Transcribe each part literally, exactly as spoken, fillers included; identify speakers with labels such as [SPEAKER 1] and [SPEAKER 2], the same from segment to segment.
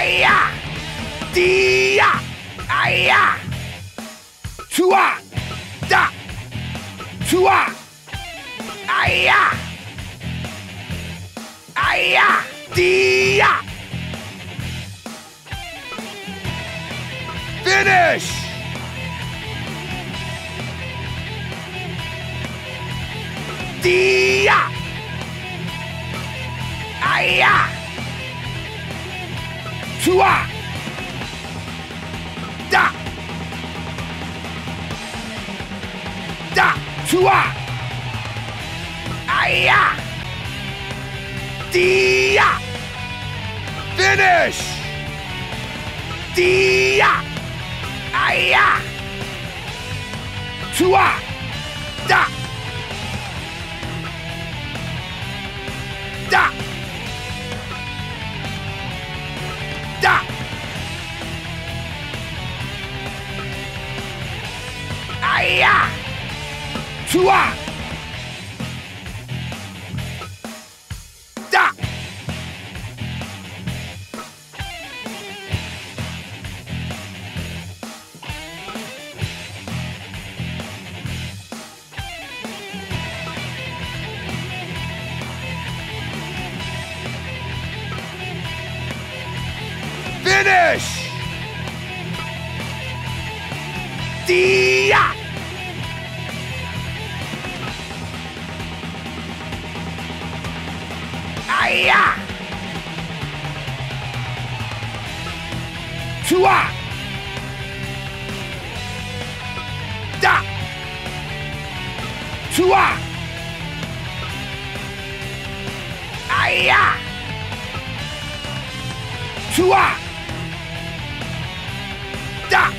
[SPEAKER 1] Aya! Dia! Aya! Tua! Da! Tua! Aya! Aya! Dia! Finish! Dia! Aya! Tua! Da! Da! Tua! Aya! Dia! Finish! Dia! Aya! Tua! Da! Da! Da! Aya! Tua! Da! Finish! Dia! Aya! Tua! Da! Tua! Aya! Tua! Da!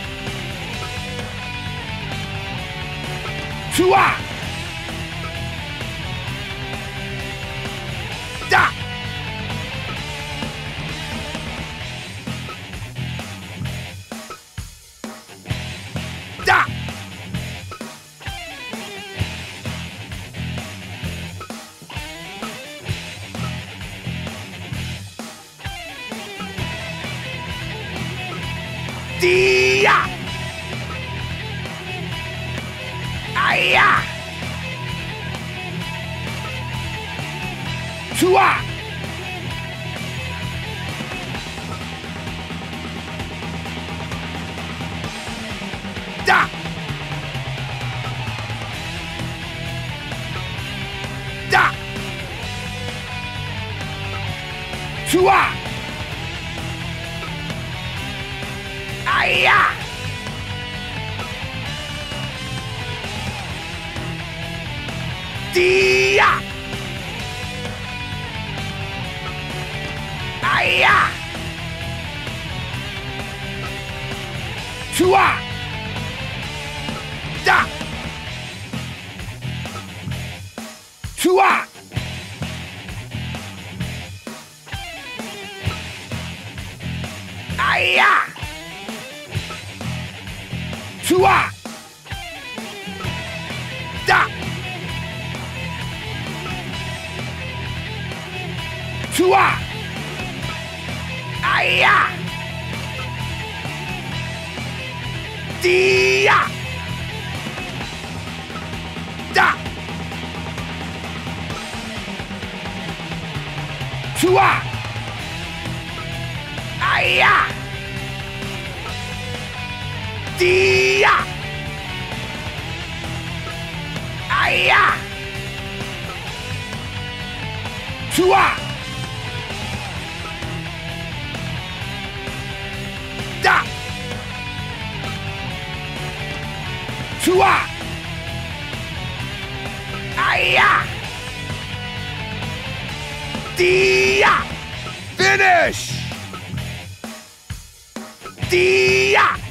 [SPEAKER 1] Tua! Da! Da! Dia! Aya! Tua! Da! Da! Tua! Aya! Dia! Aya! Tua! Da! Tua! Aya! Tua! Da! Tua! Aya! Dia! Da! Tua! Aya! Dia! Aya! Tua! Da! Tua! Aya! Dia! Finish! Dia!